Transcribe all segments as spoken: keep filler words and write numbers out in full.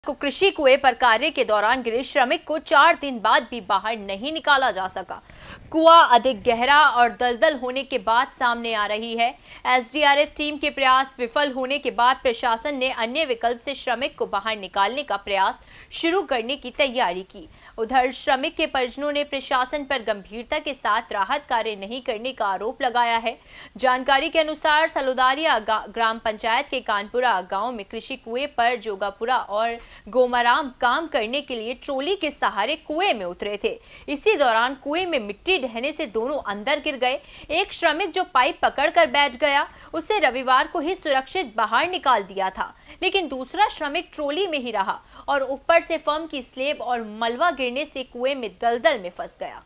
को कृषि कुएं पर कार्य के दौरान गिरे श्रमिक को चार दिन बाद भी बाहर नहीं निकाला जा सका। कुआं अधिक गहरा और दलदल होने के बाद सामने आ रही है। एसडीआरएफ टीम के प्रयास विफल होने के बाद प्रशासन ने अन्य विकल्प से श्रमिक को बाहर निकालने का प्रयास शुरू करने की तैयारी की। उधर श्रमिक के परिजनों ने प्रशासन पर गंभीरता के साथ राहत कार्य नहीं करने का आरोप लगाया है। जानकारी के अनुसार सलोदारिया ग्राम पंचायत के कानपुरा गांव में कृषि कुएं पर जोगापुरा और गोमाराम काम करने के लिए ट्रॉली के सहारे कुएं में उतरे थे। इसी दौरान कुएं में मिट्टी ढहने से दोनों अंदर गिर गए। एक श्रमिक जो पाइप पकड़कर बैठ गया, उसे रविवार को ही सुरक्षित बाहर निकाल दिया था, लेकिन दूसरा श्रमिक ट्रॉली में ही रहा और ऊपर से फर्म की स्लेब और मलबा गिरने से कुएं में दलदल में फंस गया।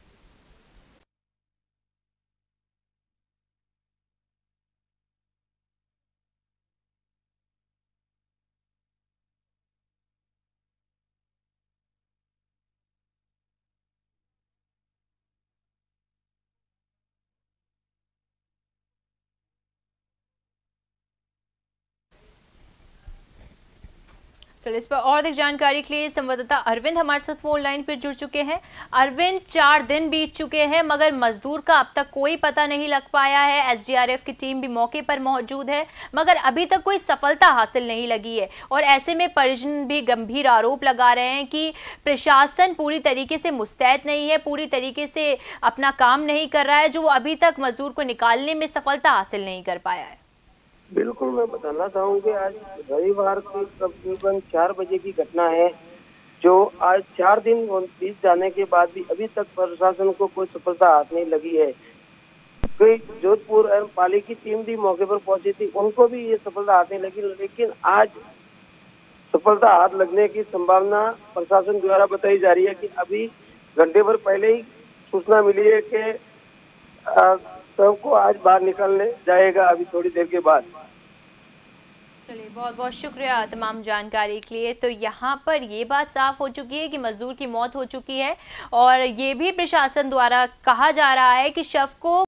चलिए इस पर और अधिक जानकारी के लिए संवाददाता अरविंद हमारे साथ फोन लाइन पर जुड़ चुके हैं। अरविंद, चार दिन बीत चुके हैं मगर मजदूर का अब तक कोई पता नहीं लग पाया है। एसडीआरएफ की टीम भी मौके पर मौजूद है मगर अभी तक कोई सफलता हासिल नहीं लगी है और ऐसे में परिजन भी गंभीर आरोप लगा रहे हैं कि प्रशासन पूरी तरीके से मुस्तैद नहीं है, पूरी तरीके से अपना काम नहीं कर रहा है, जो अभी तक मजदूर को निकालने में सफलता हासिल नहीं कर पाया है। बिल्कुल, मैं बताना चाहूँगी आज रविवार की तकरीबन चार बजे की घटना है, जो आज चार दिन बीत जाने के बाद भी अभी तक प्रशासन को कोई सफलता हाथ नहीं लगी है। कोई जोधपुर एवं पाली की टीम भी मौके पर पहुंची थी, उनको भी ये सफलता हाथ नहीं लगी, लेकिन आज सफलता हाथ लगने की संभावना प्रशासन द्वारा बताई जा रही है कि अभी घंटे भर पहले ही सूचना मिली है कि सबको आज बाहर निकलने जाएगा अभी थोड़ी देर के बाद। चलिए, बहुत बहुत शुक्रिया तमाम जानकारी के लिए। तो यहाँ पर ये बात साफ हो चुकी है कि मजदूर की मौत हो चुकी है और ये भी प्रशासन द्वारा कहा जा रहा है कि शव को